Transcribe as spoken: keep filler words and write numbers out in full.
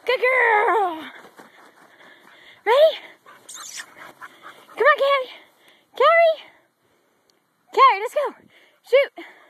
Good girl. Ready? Come on, Carrie. Carrie. Carrie, let's go. Shoot.